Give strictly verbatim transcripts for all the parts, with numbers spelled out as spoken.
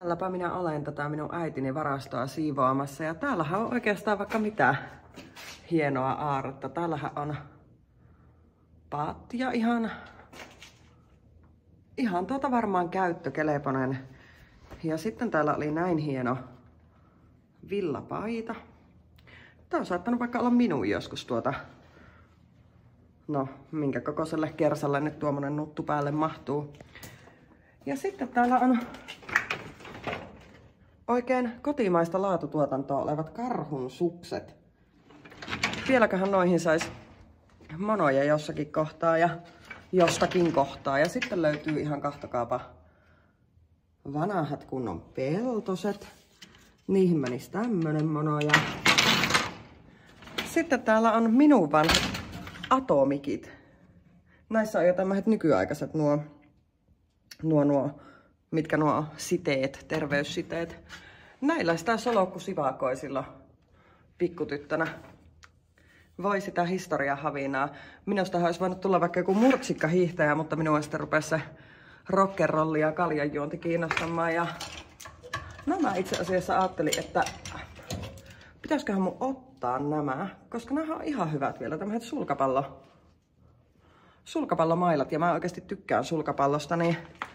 Täälläpä minä olen tätä minun äitini varastoa siivoamassa ja täällähän on oikeastaan vaikka mitä hienoa aarretta. Täällähän on paattia ihan, ihan tuota varmaan käyttökeleponen. Ja sitten täällä oli näin hieno villapaita. Tää on saattanut vaikka olla minun joskus tuota, no minkä kokoiselle kersalle nyt tuommoinen nuttu päälle mahtuu. Ja sitten täällä on oikein kotimaista laatutuotantoa olevat karhun sukset. Vieläköhän noihin sais monoja jossakin kohtaa ja jostakin kohtaa. Ja sitten löytyy ihan kahtokaapa vanhat kunnon peltoset. Niihin menisi tämmönen mono. Ja sitten täällä on minun vanhat atomikit. Näissä on jo tämmöiset nykyaikaiset nuo, nuo, nuo, mitkä nuo siteet, terveyssiteet. Näillä sitä solokku sivakoi silloin pikkutyttönä. Voi sitä historiahavinaa. Minusta olisi voinut tulla vaikka joku murtsikka hiihtäjä, mutta minua sitten rupesi se rock'n'rolli ja kaljanjuonti kiinnostamaan. Ja no mä itse asiassa ajattelin, että pitäisiköhän mun ottaa nämä, koska nämä on ihan hyvät vielä, tämmöiset sulkapallo, sulkapallomailat. Ja mä oikeasti tykkään sulkapallosta, niin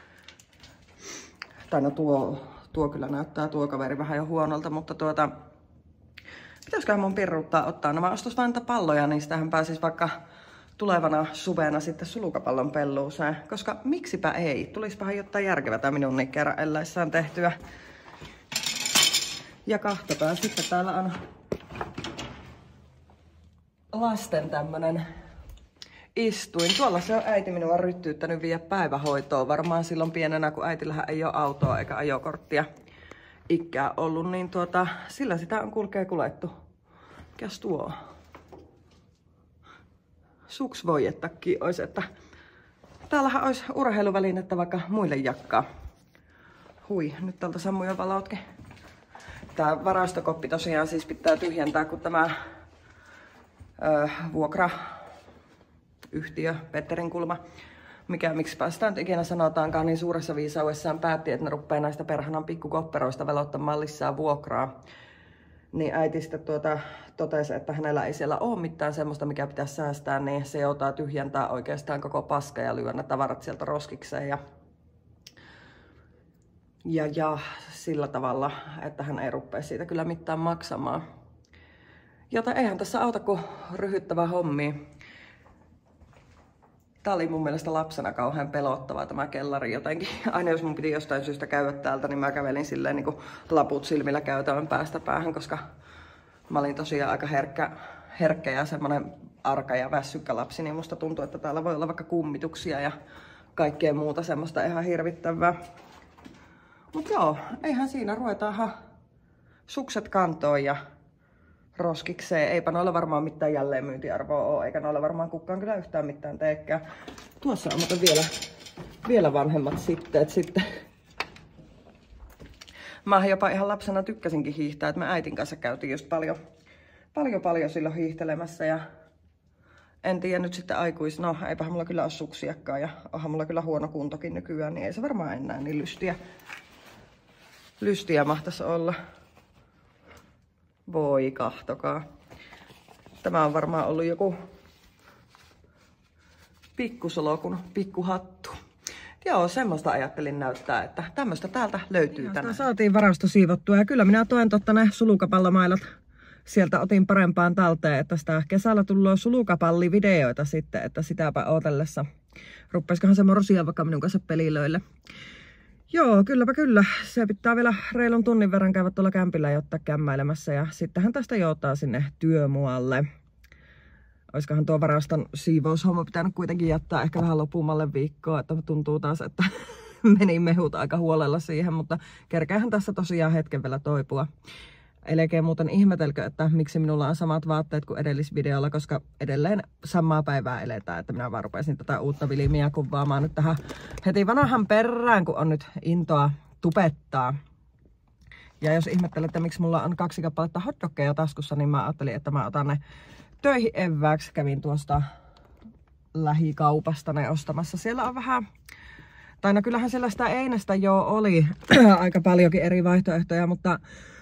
tai no tuo, tuo kyllä näyttää tuo kaveri vähän jo huonolta, mutta tuota, pitäisiköhän mun pirruuttaa ottaa nämä, ostais vain niitä palloja, niin sitähän pääsis vaikka tulevana suvena sitten sulkapallon pelluuseen, koska miksipä ei, tulispahan jotain järkevätä minun kerran eläissään tehtyä. Ja kahtopää sitten täällä on lasten tämmönen istuin. Tuolla se on äiti minua ryttyyttänyt viedä päivähoitoon. Varmaan silloin pienenä, kun äitillähän ei ole autoa eikä ajokorttia ikää ollut, niin tuota, sillä sitä on kulkee kuljettu. Mikäs tuo? Suksvoijettakin olisi, että täällähän olisi urheiluvälinettä vaikka muille jakkaa. Hui, nyt täältä sammuu jo valotkin. Tää varastokoppi tosiaan siis pitää tyhjentää, kun tämä ö, vuokrayhtiö, Petterin kulma, mikä miksi sitä nyt ikinä sanotaankaan, niin suuressa viisaudessaan päätti, että ne rupeaa näistä perhanan pikkukopperoista velottamaan lisää vuokraa. Niin äiti sitten tuota, totesi, että hänellä ei siellä ole mitään semmoista, mikä pitäisi säästää, niin se joutaa tyhjentää oikeastaan koko paska ja lyödä ne tavarat sieltä roskikseen. Ja, ja, ja sillä tavalla, että hän ei rupea siitä kyllä mitään maksamaan. Joten eihän tässä auta kuin ryhyttävä hommi. Tää oli mun mielestä lapsena kauhean pelottava tämä kellari jotenkin. Aina jos mun piti jostain syystä käydä täältä, niin mä kävelin silleen niin kuin laput silmillä käytävän päästä päähän, koska mä olin tosiaan aika herkkä, herkkä ja semmonen arka ja väsykkä lapsi, niin musta tuntuu, että täällä voi olla vaikka kummituksia ja kaikkea muuta semmoista ihan hirvittävää. Mut joo, eihän siinä, ruvetaanhan sukset kantoon ja roskikseen. Eipä noilla varmaan mitään jälleenmyyntiarvoa ole, eikä noilla varmaan kukaan kyllä yhtään mitään teekään. Tuossa on muuten vielä, vielä vanhemmat sitteet sitten. Mä jopa ihan lapsena tykkäsinkin hiihtää, että me äitin kanssa käytiin just paljon, paljon, paljon silloin hiihtelemässä. Ja en tiedä nyt sitten aikuis, no eipähän mulla kyllä ole suksiakaan ja onhan mulla kyllä huono kuntokin nykyään, niin ei se varmaan enää niin lystiä, lystiä mahtaisi olla. Voi kahtokaa. Tämä on varmaan ollut joku pikkusolokun pikkuhattu. Joo, semmoista ajattelin näyttää, että tämmöistä täältä löytyy tänään. Saatiin varasto siivottua ja kyllä minä toin totta ne sulukapallomailat. Sieltä otin parempaan talteen, että sitä kesällä tullut sulukapallivideoita sitten, että sitäpä ootellessa. Ruppeisikohan se morosia vaikka minun kanssa pelilöille. Joo, kylläpä kyllä. Se pitää vielä reilun tunnin verran käydä tuolla kämpillä ja ottaa kämmäilemässä. Ja sittenhän tästä joutaa sinne työmualle. Oiskohan tuo varaston siivoushomma pitänyt kuitenkin jättää ehkä vähän lopummalle viikkoa. Että tuntuu taas, että meni mehut aika huolella siihen. Mutta kerkeähän tässä tosiaan hetken vielä toipua. Älkää muuten ihmetelkö, että miksi minulla on samat vaatteet kuin edellisvideolla, koska edelleen samaa päivää eletään, että minä vaan rupesin tätä uutta vilimiä kuvaamaan nyt tähän heti vanhan perään, kun on nyt intoa tupettaa. Ja jos ihmettelette, miksi mulla on kaksi kappaletta hotdoggeja taskussa, niin mä ajattelin, että mä otan ne töihin evääksi. Kävin tuosta lähikaupasta ne ostamassa. Siellä on vähän Tai no kyllähän siellä sitä einästä jo oli aika paljonkin eri vaihtoehtoja, mutta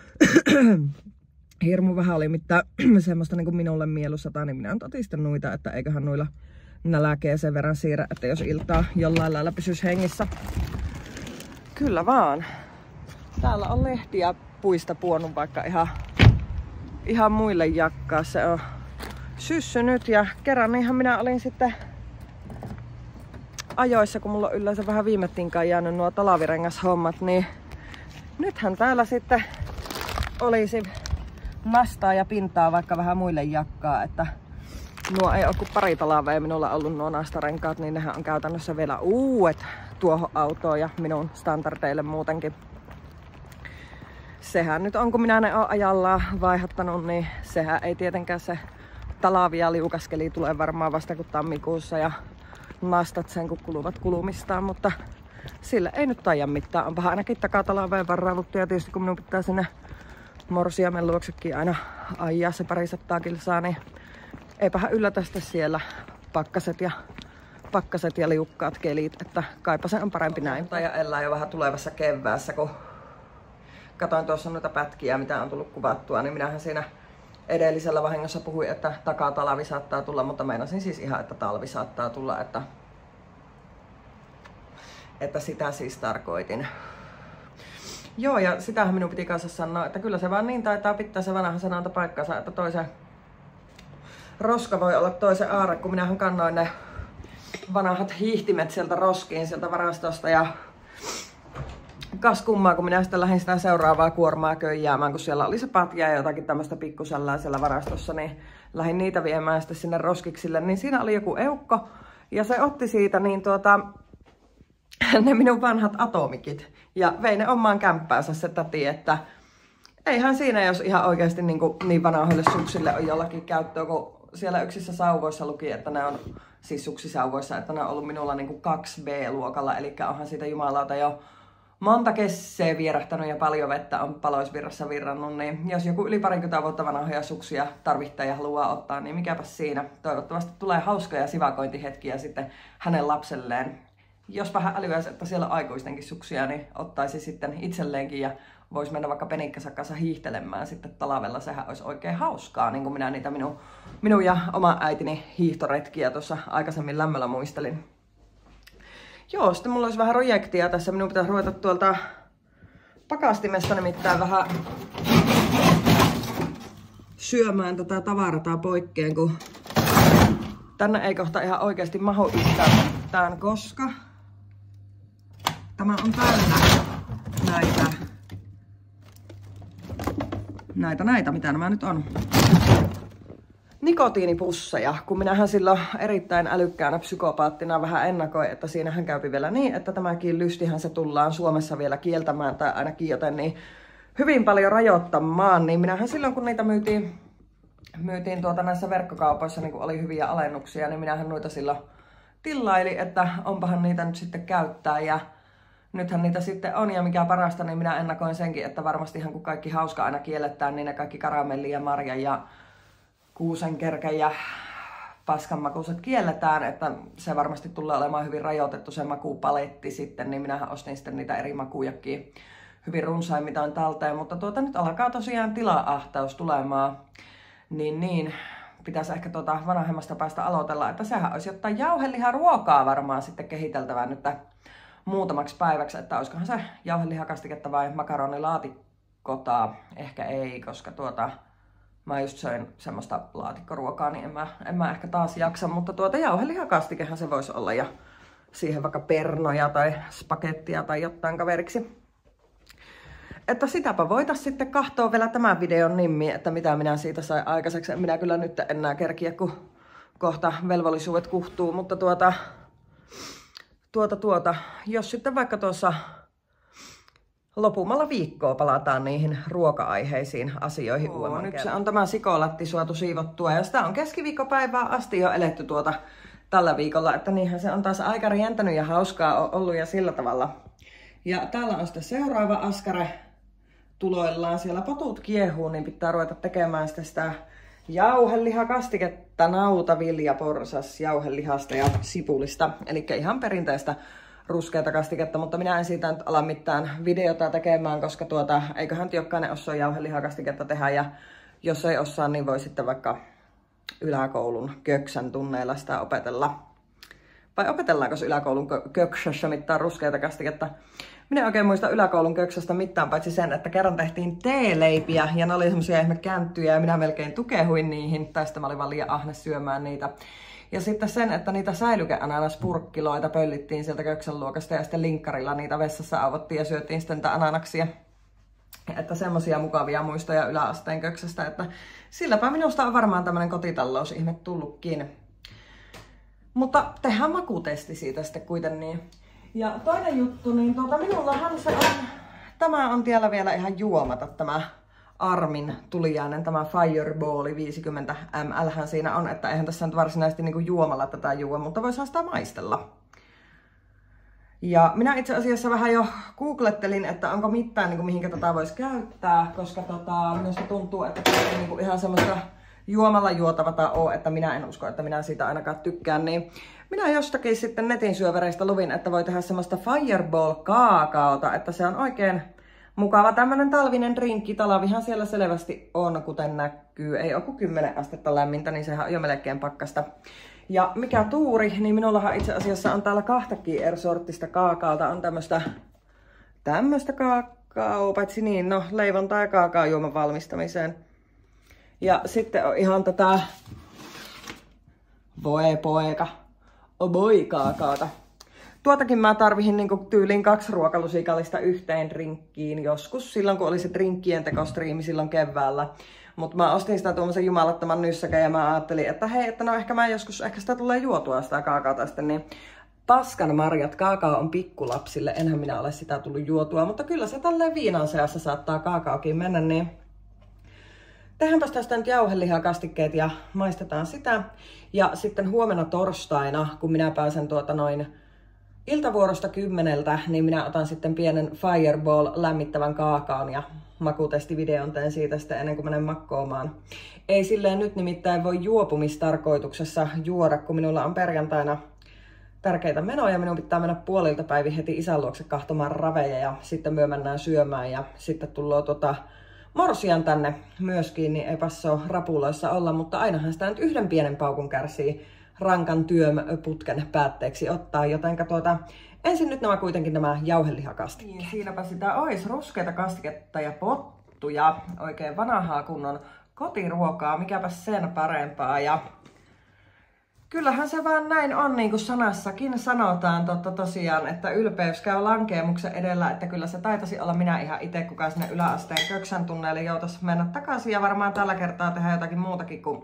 hirmu vähän oli mitään semmoista niin kuin minulle mieluisata, niin minä otin sitten noita, että eiköhän noilla nälkeä sen verran siirrä, että jos iltaa jollain lailla pysyisi hengissä. Kyllä vaan. Täällä on lehtiä puista puonut vaikka ihan, ihan muille jakkaa. Se on syssynyt ja kerran ihan minä olin sitten ajoissa, kun mulla on yleensä vähän viime tinkaan jäänyt nuo talavirengashommat, niin nythän täällä sitten olisi mastaa ja pintaa vaikka vähän muille jakkaa, että nuo ei ole kuin pari talavea minulla ollut nuo nastarenkaat, niin nehän on käytännössä vielä uudet tuohon autoon ja minun standardeille muutenkin. Sehän nyt on, kun minä ne oon ajallaan vaihdottanut, niin sehän ei tietenkään se talavi ja liukaskeli tule varmaan vasta kuin tammikuussa ja nastat sen kun kuluvat kulumistaan, mutta sillä ei nyt taida mitään. Onpahan ainakin takatalaveen varauduttu ja tietysti kun minun pitää sinne morsiamen luoksekin aina ajaa se parisataa kilsaa, niin eipähän yllätä sitten siellä pakkaset ja, pakkaset ja liukkaat kelit, että kaipa se on parempi näin. Ja elää jo vähän tulevassa keväässä, kun katoin tuossa noita pätkiä, mitä on tullut kuvattua, niin minähän siinä edellisellä vahingossa puhuin, että takatalavi saattaa tulla, mutta meinasin siis ihan, että talvi saattaa tulla, että, että sitä siis tarkoitin. Joo, ja sitähän minun piti kanssa sanoa, että kyllä se vaan niin taitaa pitää se vanha sanonta paikkansa, että toisen roska voi olla toisen aarre, kun minähän kannoin ne vanhat hiihtimet sieltä roskiin sieltä varastosta ja kas kummaa, kun minä sitten lähdin sitä seuraavaa kuormaa köijäämään, kun siellä oli se patja ja jotakin tämmöistä pikkusällää siellä varastossa, niin lähdin niitä viemään sitten sinne roskiksille, niin siinä oli joku eukko ja se otti siitä niin tuota ne minun vanhat atomikit ja vei ne omaan kämppäänsä se täti, että eihän siinä, jos ihan oikeasti niin, kuin, niin vanhoille suksille on jollakin käyttöä, kun siellä yksissä sauvoissa luki, että ne on, siis suksisauvoissa, että ne on ollut minulla niin kuin kaksi B-luokalla, eli onhan siitä jumalauta jo monta kesseä vierähtänyt ja paljon vettä on paloisvirrassa virrannut, niin jos joku yli parikymmentä vuotta vanhoja suksia tarvitsee ja haluaa ottaa, niin mikäpä siinä. Toivottavasti tulee hauskoja sivakointihetkiä sitten hänen lapselleen. Jos vähän älyäisi, että siellä on aikuistenkin suksia, niin ottaisi sitten itselleenkin ja voisi mennä vaikka penikkänsä kanssa hiihtelemään sitten talvella. Sehän olisi oikein hauskaa, niin kuin minä niitä minun, minun ja oma äitini hiihtoretkiä tuossa aikaisemmin lämmöllä muistelin. Joo, sitten mulla olisi vähän projektia tässä. Minun pitäisi ruveta tuolta pakastimesta nimittäin vähän syömään tätä tavarataa poikkeen, kun tänne ei kohta ihan oikeasti mahu yhtään, koska tämä on täynnä näitä, näitä, näitä, mitä nämä nyt on. Nikotiinipusseja, kun minähän silloin erittäin älykkäänä psykopaattina vähän ennakoin, että siinähän käypi vielä niin, että tämäkin lystihän se tullaan Suomessa vielä kieltämään tai ainakin joten niin hyvin paljon rajoittamaan, niin minähän silloin kun niitä myytiin, myytiin tuota näissä verkkokaupoissa, niin kun oli hyviä alennuksia, niin minähän noita silloin tillaili, että onpahan niitä nyt sitten käyttää ja nythän niitä sitten on ja mikä parasta, niin minä ennakoin senkin, että varmastihan kun kaikki hauska aina kielletään, niin ne kaikki karamelli ja marja ja kuusenkerkä ja paskanmakuiset kielletään, että se varmasti tulee olemaan hyvin rajoitettu se makupaletti sitten, niin minähän ostin sitten niitä eri makujakin hyvin runsain mitain talteen, mutta tuota nyt alkaa tosiaan tila-ahtaus tulemaan, niin niin pitäisi ehkä tuota vanhemmasta päästä aloitella, että sehän olisi jotain jauheliha ruokaa varmaan sitten kehiteltävää nyt muutamaksi päiväksi, että olisikohan se jauhelihakastiketta vai makaronilaatikkoa, ehkä ei, koska tuota mä just söin semmoista laatikkoruokaa, niin en mä, en mä ehkä taas jaksa, mutta tuota jauhelihakastikehän se voisi olla ja siihen vaikka pernoja tai spagettia tai jotain kaveriksi. Että sitäpä voitaisiin sitten katsoa vielä tämän videon nimi, että mitä minä siitä sain aikaiseksi. Minä kyllä nyt enää kerkiä, kun kohta velvollisuudet kuhtuu, mutta tuota, tuota, tuota, jos sitten vaikka tuossa lopumalla viikkoa palataan niihin ruoka-aiheisiin asioihin uudemman kerran. Nyt se on tämä sikolatti suotu siivottua ja sitä on keskiviikkopäivää asti jo eletty tuota tällä viikolla, että niinhän se on taas aika rientänyt ja hauskaa ollut ja sillä tavalla. Ja täällä on sitten seuraava askare tuloillaan, siellä potut kiehuu, niin pitää ruveta tekemään sitä, sitä jauhelihakastiketta, nautaviljaporsas, jauhelihasta ja sipulista, eli ihan perinteistä ruskeata kastiketta, mutta minä en siitä nyt ala mitään videota tekemään, koska tuota, eiköhän jokainen osaa jauhelihakastiketta tehdä, ja jos ei osaa, niin voi sitten vaikka yläkoulun köksän tunneilla sitä opetella. Vai opetellaanko se yläkoulun köksössä mitään ruskeata kastiketta? Minä en oikein muista yläkoulun köksästä mitään, paitsi sen, että kerran tehtiin teeleipiä, ja ne oli semmosia ihme känttyjä, ja minä melkein tukehuin niihin, tai sitten mä olin vaan liian ahne syömään niitä. Ja sitten sen, että niitä säilykeananaspurkkiloita pöllittiin sieltä köksän luokasta, ja sitten linkkarilla niitä vessassa avottiin ja syötiin sitten niitä ananaksia. Että semmosia mukavia muistoja yläasteen köksästä, että silläpä minusta on varmaan tämmönen kotitalousihme tullutkin. Mutta tehdään makutesti siitä sitten kuitenkin. Ja toinen juttu, niin tuota, minullahan se on, tämä on tiellä vielä ihan juomata, tämä Armin tuliainen, tämä Fireball viisikymmentä millilitraa siinä on, että eihän tässä nyt varsinaisesti niinku juomalla tätä juo, mutta voisihan sitä maistella. Ja minä itse asiassa vähän jo googlettelin, että onko mitään niinku mihinkä tätä voisi käyttää, koska tota, minusta tuntuu, että tämä ei niinku ihan semmoista juomalla juotavata ole, että minä en usko, että minä siitä ainakaan tykkään, niin minä jostakin sitten netin syövereistä luvin, että voi tehdä semmoista Fireball-kaakaota, että se on oikein mukava tämmönen talvinen drinkki. Talavihan siellä selvästi on, kuten näkyy. Ei ole kuin kymmenen astetta lämmintä, niin sehän on jo melkein pakkasta. Ja mikä tuuri, niin minullahan itse asiassa on täällä kahtakin eri sorttista kaakaota. On tämmöstä, tämmöstä kaakao, paitsi niin, no leivontaa ja kaakaojuoman valmistamiseen. Ja sitten on ihan tätä, voi poika, oboi kaakaota. Tuotakin mä tarvihin niinku tyyliin kaksi ruokalusikallista yhteen drinkkiin joskus, silloin kun oli se drinkkien tekostriimi silloin keväällä. Mutta mä ostin sitä tuommoisen jumalattoman nyssäkän ja mä ajattelin, että hei, että no ehkä mä joskus, ehkä sitä tulee juotua sitä kaakaota sitten, niin paskan marjat, kaakao on pikkulapsille, enhän minä ole sitä tullut juotua, mutta kyllä se tälleen viinan seassa saattaa kaakaokin mennä, niin tehdäänpäs tästä nyt jauhelihakastikkeet ja maistetaan sitä. Ja sitten huomenna torstaina, kun minä pääsen tuota noin iltavuorosta kymmeneltä, niin minä otan sitten pienen Fireball lämmittävän kaakaon ja makutestivideon teen siitä sitten ennen kuin menen makkoomaan. Ei silleen nyt nimittäin voi juopumistarkoituksessa juoda, kun minulla on perjantaina tärkeitä menoja. Minun pitää mennä puolilta päivin heti isän luokse kahtomaan raveja ja sitten myö mennään syömään ja sitten tullaan tota morsian tänne myöskin, niin eipä se ole rapuloissa olla, mutta ainahan sitä nyt yhden pienen paukun kärsii rankan työputken päätteeksi ottaa, jotenka tuota, ensin nyt nämä kuitenkin nämä jauhelihakastikkeet. Niin, siinäpä sitä olisi ruskeita kastiketta ja pottuja, oikein vanhaa kunnon kotiruokaa, mikäpä sen parempaa. Ja kyllähän se vaan näin on, niin kuin sanassakin sanotaan totta tosiaan, että ylpeys käy lankeemuksen edellä, että kyllä se taitaisi olla minä ihan itse, kuka sinne yläasteen köksän tunneille joutaisi mennä takaisin ja varmaan tällä kertaa tehdä jotakin muutakin kuin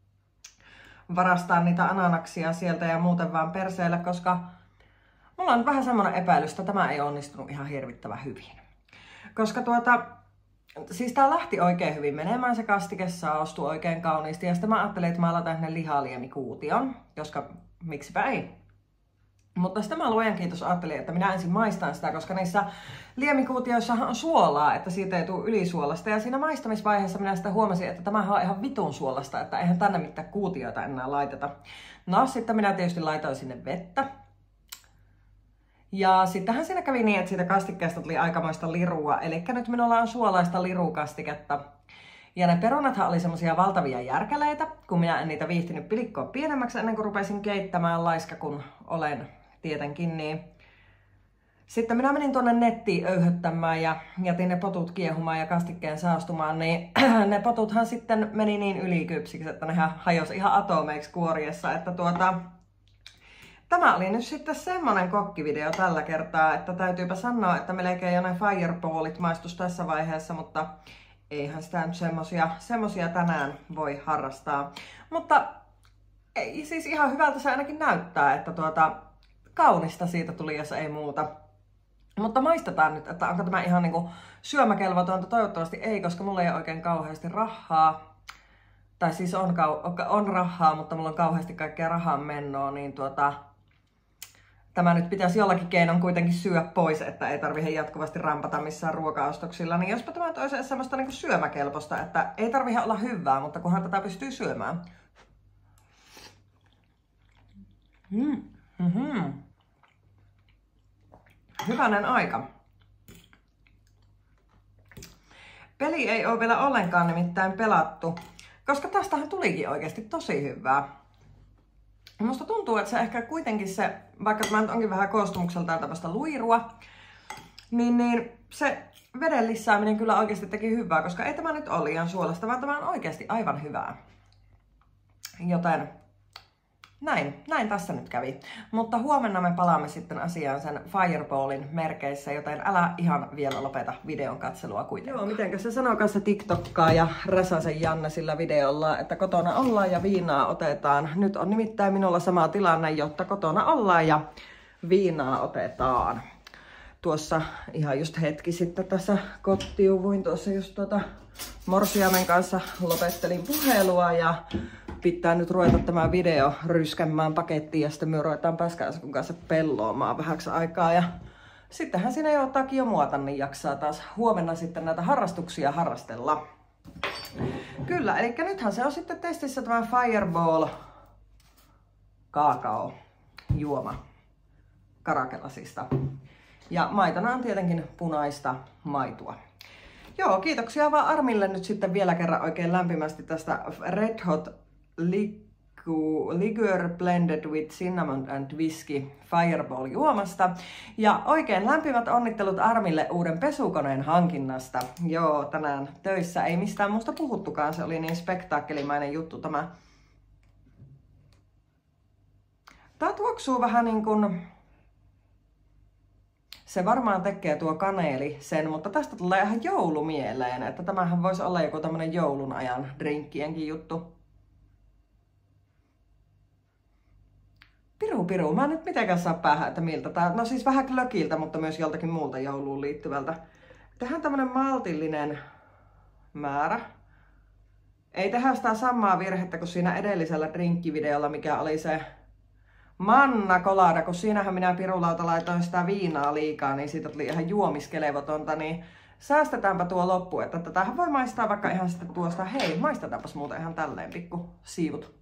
varastaa niitä ananaksia sieltä ja muuten vaan perseelle, koska mulla on vähän semmoinen epäilys, että tämä ei onnistunut ihan hirvittävän hyvin. Koska tuota, siis tää lähti oikein hyvin menemään, se kastike saostui oikein kauniisti ja sitten mä ajattelin, että mä laitan sinne lihaliemikuution, koska miksipä ei. Mutta sitten mä luojan kiitos ajattelin, että minä ensin maistan sitä, koska niissä liemikuutioissa on suolaa, että siitä ei tule ylisuolasta. Ja siinä maistamisvaiheessa minä sitten huomasin, että tämähän on ihan vitun suolasta, että eihän tänne mitään kuutioita enää laiteta. No sitten minä tietysti laitoin sinne vettä. Ja sittenhän siinä kävi niin, että siitä kastikkeesta tuli aikamoista lirua. Eli nyt minulla on suolaista lirukastiketta. Ja ne perunathan oli semmosia valtavia järkäleitä, kun minä en niitä viihtynyt pilikkoa pienemmäksi ennen kuin rupesin keittämään, laiska kun olen tietenkin, niin sitten minä menin tuonne nettiin öyhöttämään ja jätin ne potut kiehumaan ja kastikkeen saastumaan, niin ne potuthan sitten meni niin ylikypsiksi, että nehän hajosi ihan atomeiksi kuoriessa, että tuota, tämä oli nyt sitten semmonen kokkivideo tällä kertaa, että täytyypä sanoa, että melkein jo ne Fireballit maistus tässä vaiheessa, mutta eihän sitä nyt semmosia, semmosia tänään voi harrastaa. Mutta ei, siis ihan hyvältä se ainakin näyttää, että tuota, kaunista siitä tuli, jos ei muuta. Mutta maistetaan nyt, että onko tämä ihan niinku syömäkelvotonta. Toivottavasti ei, koska mulla ei ole oikein kauheasti rahaa. Tai siis on, on rahaa, mutta mulla on kauheasti kaikkea rahan mennoa, niin tuota, tämä nyt pitäisi jollakin keinon kuitenkin syödä pois, että ei tarvitse jatkuvasti rampata missään ruoka-ostoksilla. Niin jospa tämä olisi semmoista niinku syömäkelpoista, että ei tarvitse olla hyvää, mutta kunhan tätä pystyy syömään. Mm. Mm-hmm. Hyvänen aika. Peli ei ole vielä ollenkaan nimittäin pelattu, koska tästähän tulikin oikeasti tosi hyvää. Musta tuntuu, että se ehkä kuitenkin se, vaikka tämä nyt onkin vähän koostumukseltaan tämmöistä luirua, niin, niin se veden lisääminen kyllä oikeasti teki hyvää, koska ei tämä nyt ole liian suolasta, vaan tämä on oikeasti aivan hyvää. Joten näin, näin tässä nyt kävi. Mutta huomenna me palaamme sitten asiaan sen Fireballin merkeissä, joten älä ihan vielä lopeta videon katselua kuitenkaan. Joo, mitenkä se sanoo kanssa TikTokkaa ja Räsäsen Janne sillä videolla, että kotona ollaan ja viinaa otetaan. Nyt on nimittäin minulla sama tilanne, jotta kotona ollaan ja viinaa otetaan. Tuossa ihan just hetki sitten tässä kotiuvuin, tuossa just tuota morsiamen kanssa lopettelin puhelua ja pitää nyt ruveta tämä video ryskämään pakettiin ja sitten me ruvetaan Päskäiskun kanssa pelloamaan vähäksi aikaa ja sittenhän siinä jo ottaakin jo muota, niin jaksaa taas huomenna sitten näitä harrastuksia harrastella. Kyllä, eli nythän se on sitten testissä tämä Fireball kaakao juoma Karakelasista. Ja maitona on tietenkin punaista maitoa. Joo, kiitoksia vaan Armille nyt sitten vielä kerran oikein lämpimästi tästä Red Hot Liquor Blended with Cinnamon and Whiskey Fireball juomasta. Ja oikein lämpimät onnittelut Armille uuden pesukoneen hankinnasta. Joo, tänään töissä ei mistään muusta puhuttukaan, se oli niin spektaakkelimainen juttu tämä. Tää tuoksuu vähän niin kuin... Se varmaan tekee tuo kaneeli sen, mutta tästä tulee ihan joulumieleen, että tämähän voisi olla joku tämmönen joulun ajan drinkkienkin juttu. Piru piru, mä en nyt mitenkään saa päähän, että miltä tää, no siis vähän glökiltä, mutta myös joltakin muulta jouluun liittyvältä. Tehdään tämmönen maltillinen määrä. Ei tehdä sitä samaa virhettä kuin siinä edellisellä drinkkivideolla, mikä oli se Manna Colada, kun siinähän minä pirulauta laitoin sitä viinaa liikaa, niin siitä tuli ihan juomiskelevotonta, niin säästetäänpä tuo loppu, että tätähän voi maistaa vaikka ihan sitten tuosta, hei, maistetaanpas muuten ihan tälleen pikku siivut.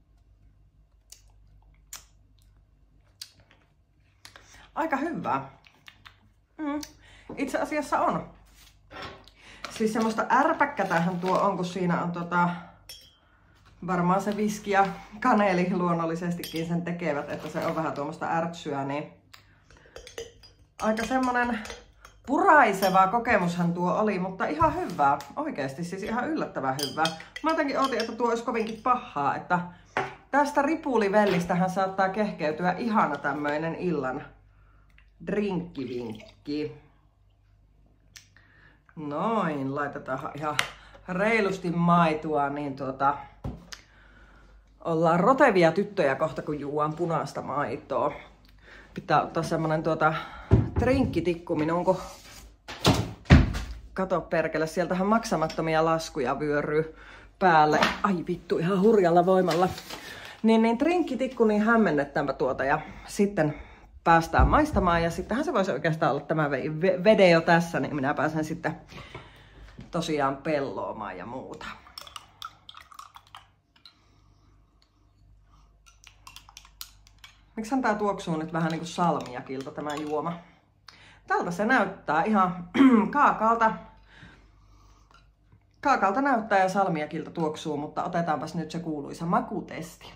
Aika hyvää. Mm. Itse asiassa on. Siis semmoista ärpäkkätähän tuo on, kun siinä on tota... Varmaan se viski ja kaneeli luonnollisestikin sen tekevät, että se on vähän tuommoista ärtsyä, niin aika semmonen puraiseva kokemushan tuo oli, mutta ihan hyvää. Oikeesti siis ihan yllättävän hyvää. Mä jotenkin ootin, että tuo olisi kovinkin pahaa, että tästä ripulivellistähän saattaa kehkeytyä ihana tämmöinen illan drinkkivinkki. Noin, laitetaan ihan reilusti maitoa, niin tuota... Ollaan rotevia tyttöjä kohta, kun juuan punaista maitoa. Pitää ottaa semmonen tuota drinkkitikku minun, kun... Kato perkele, sieltähän maksamattomia laskuja vyöryy päälle. Ai vittu, ihan hurjalla voimalla. Niin, niin drinkkitikku, niin hämmennetäänpä tuota ja sitten päästään maistamaan. Ja sittenhän se voisi oikeastaan olla tämä video tässä, niin minä pääsen sitten tosiaan pelloamaan ja muuta. Miksihän tää tuoksuu nyt vähän niinku salmiakilta tämä juoma? Tältä se näyttää ihan kaakalta. Kaakalta näyttää ja salmiakilta tuoksuu, mutta otetaanpas nyt se kuuluisa makutesti.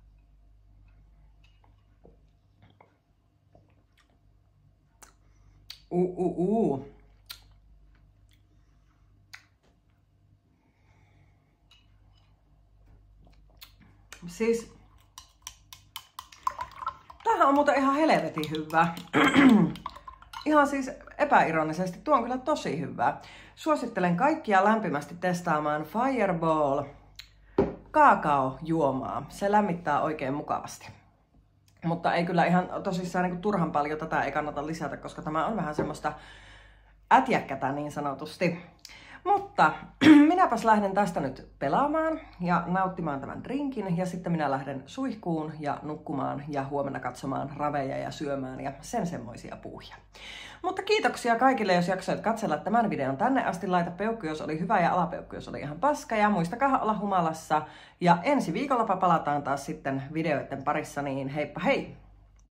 Uh, uh, uh. Siis... Tämähän on muuten ihan helvetin hyvää. Ihan siis epäironisesti, tuo on kyllä tosi hyvää. Suosittelen kaikkia lämpimästi testaamaan Fireball kaakaojuomaa. Se lämmittää oikein mukavasti. Mutta ei kyllä ihan tosissaan niin kuin turhan paljon tätä ei kannata lisätä, koska tämä on vähän semmoista ätjäkkätä niin sanotusti. Mutta minäpäs lähden tästä nyt pelaamaan ja nauttimaan tämän drinkin ja sitten minä lähden suihkuun ja nukkumaan ja huomenna katsomaan raveja ja syömään ja sen semmoisia puuhia. Mutta kiitoksia kaikille, jos jaksoit katsella tämän videon tänne asti. Laita peukku, jos oli hyvä ja alapeukku, jos oli ihan paska ja muistakaa olla humalassa. Ja ensi viikolla palataan taas sitten videoiden parissa, niin heippa hei!